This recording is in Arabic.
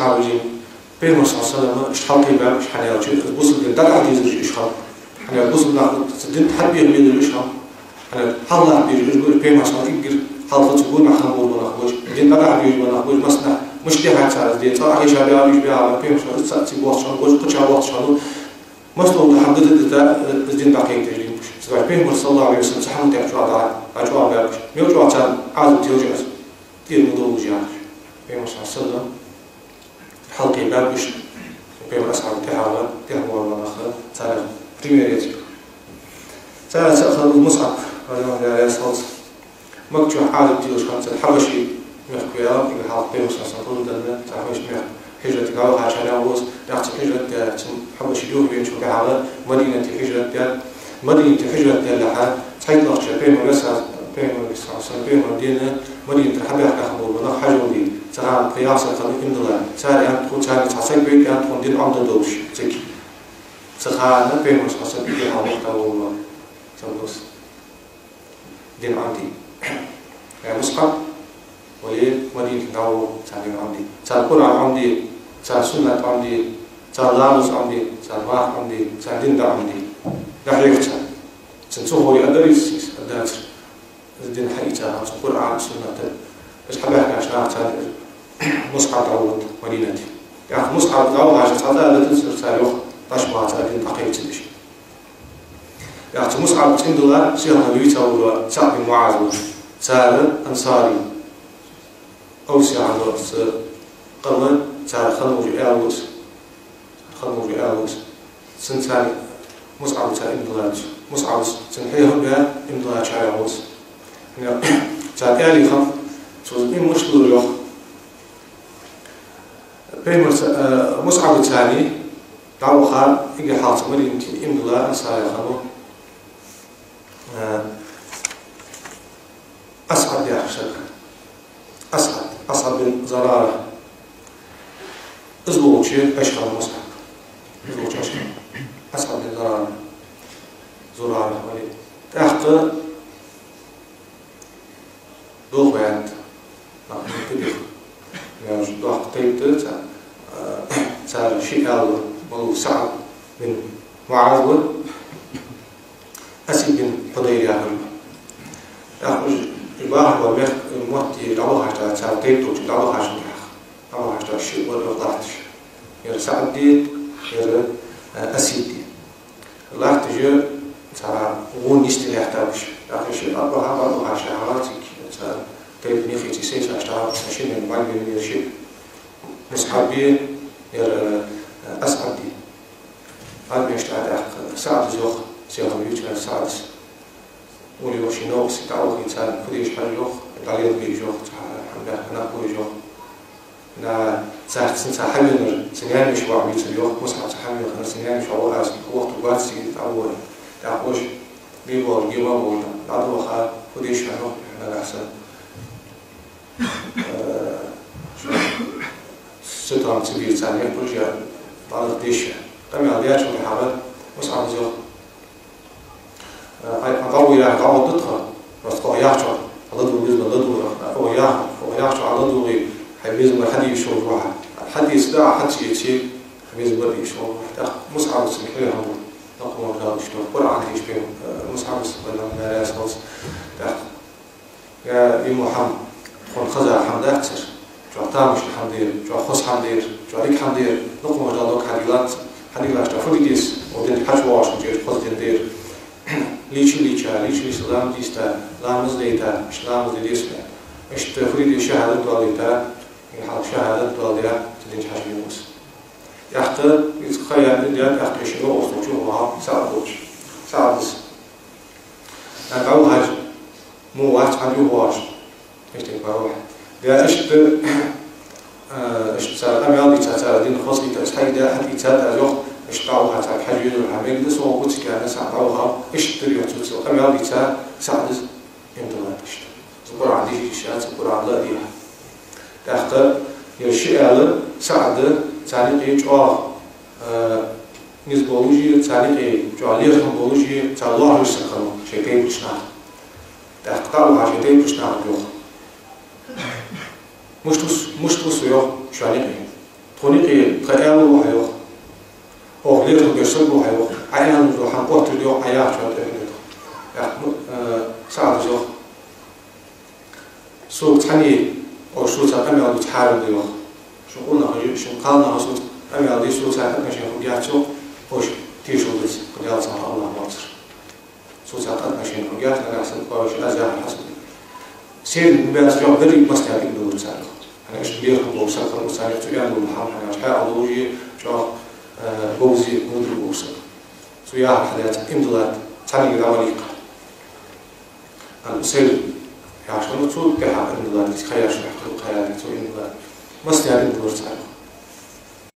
أصحابي بين صلى الله عليه وسلم اشحال كيبان شحال يرجع البوصل ديال داك عاد يزوج اشحال حنا البوصل ناخذ تدين تحبي من الاشحال حنا حنا بيجي بين صلى الله يقدر حاضر تقول ما خنقول ولا خرج دين داك عاد يجي ولا خرج مسنا مش دي حاجه دي صراحه يا شباب يجي بها بين صلى الله عليه وسلم وقت قطع وقت شنو مسلو تحدد الدين باقي تجي سواء بين صلى الله عليه وسلم صحن تاع جوع جوع باش ميو جوع تاع عاد تيوجع دير موضوع جاش بين صلى الله عليه وسلم حلقي بابش بين أصحاب تاعها تهوى والآخر تعالى بريميريتي تعالى تأخذ المصعب هذا على أساس مكتوب حالة تيوش خمسة الحبشي مخكويا إذا حاط بين صلى الله عليه وسلم تعرفش مخ هجرة قالوا عشان أوز يعطي هجرة حبشي جوه بين شو كعلى مدينة هجرة مدينة هجرة لها تحيط نقشة بين ونسا بين ونسا بين مدينة مدينة حبيح كخبور ونخ حجودي ساعة قياس الخليج إندلا ساعة أن تكون ساعة تصيب بيت أن تكون دين عمد دوش زكي ساعة نبي مش حسب بيت حوالي تقول تقولس دين عمدي يعني مصحف وليه مدينة داو ساعة عمدي ساعة القرآن عمدي ساعة سنة عمدي ساعة لامس عمدي ساعة ماح عمدي ساعة دين دا عمدي نحيك ساعة سنسوه يقدريس الدرس الدين حقيقة القرآن سنة بس حبيت عشان تعرف مصعب تعود مدينتي يعني مصعب تعود عشان تعرف لا تنسى سالوخ تشبه تعرفين تقييم تمشي يعني مصعب تندلا شيخ نبي تقول سعد بن معاذ سال أنصاري أو سعد قرن سال خلوج آلوس سنتاني مصعب سال إندلاج مصعب سنحيه بها إندلاج آلوس يعني سال آلي خف سوزين مشكلة له بين مصعب الثاني دعوة خال يجي حاط مدينة إندلا أنصاري خلو أسعد يا شركة أسعد بن زرارة أزبوط شيء أشهر مصعب أزبوط أشهر أسعد بن زرارة ولي تحت دو بيت نقدر يعني دوح تيت صار شيء أول ملو سعد بن معاذ أسيد بن حضير يعمل أخرج الباحث والمخ الموتي لعوه عشان صار تيت وتلعوه عشان لعوه عشان شيء ولا ضاعتش يعني سعد دي يعني أسيد دي الله تجي صار غون يشتري يحتاج آخر شيء أربعة عشان حالاتك صار كيف نفيتي سيف أشتغل عشان المعلم من الشيء مصحابي أسعد دي قال بيشتغل سعد زوخ سياق بيوتنا سعد ولي وشي نوع ستعوق إنسان كديش حاجة جوخ العليل بي جوخ الحمد لله أنا أقول جوخ نا ساعة سنة حمل سنيان مش وعمي سيوخ مصحب سحمل خنا سنيان مش وعوه أسم وقت وقت سيد تعوه تعوش بيبور جيما بورنا العدو خا كديش حنوخ أنا أحسن سترام تبير ثانية بروجيا بعض الديش قام يعديها شو الحابة مصعب زيوخ أضوي له قاعد ضدها بس قاعد يعشر ضده بيزم ضده هو يعشر على ضده حبيزم حد يشوف روحه حد يسدع حد يشيل حبيزم بدي يشوف مصعب سمحيه هم نقوم بهذا الشيء قرآن يشبه مصعب سبحانه لا يسوس يا محمد كون خزع حمد أكثر جو تامش حمدير جو خص حمدير جو عليك حمدير نقوم بهذا حديلات فليديس ودين حج واش وجيت خص دير ليش لام ديستا لامز ديتا مش لامز ديسمه مش تفريد شهادة دوليتا يحط شهادة دوليتا تدين حاجة يوس يحتى يتخيل ديال يحتى شنو أصله شو هو ساعدوش نعو حاجة مو واحد عندي واش إيش تبغى واحد ده إيش صار أمي صار دين خاص يتسحي ده حد يتساعد يوم اشتغلوا على حاجة الحميد ده سو قلت كأنه ساعدوها اشتري وتوصل أمي هذه ساعد إنترنت اشتري زبر عندي شيء زبر على دي تحت يشيء على ساعد تعليق جوا نسبولوجي تعليق جوالير خمبولوجي تعلوه يسخنوا شيء كيف يشتغل تحت قالوا عشان كيف يشتغل يوم مش توصل يوم شو عليه طريقي قالوا هيو أو غيره بيشربوا هيو عيان جو حنقوت اليوم عيان شو هذا ساعد جو سو تاني أو شو تاني أمي أدو تحارب ديو شو قلنا هجو شو قالنا هسو أمي أدو شو تاني ماشي خجياتشو أوش تيجو بس خجيات صح الله مصر سو تاني ماشي خجيات أنا أحسن قوي شو أزاح حسب سير بس جو دري بس تاني بدو تساعد أنا إيش بيرهم بوسط المساعد تيجان والحام أنا إيش حاضوي شو بوزي مدر بوسط سو يا حدات إمضات تاني قدامك أنا سير عشان تقول كحق إمضات تخيل شو يحكي القيادة تو إمضات بس تاني بدو تساعد